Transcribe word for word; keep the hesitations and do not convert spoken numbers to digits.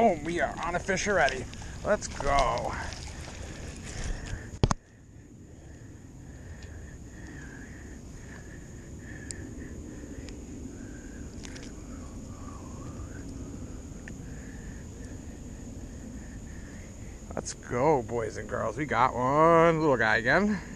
Boom, we are on a fish already. Let's go. Let's go, boys and girls. We got one little guy again.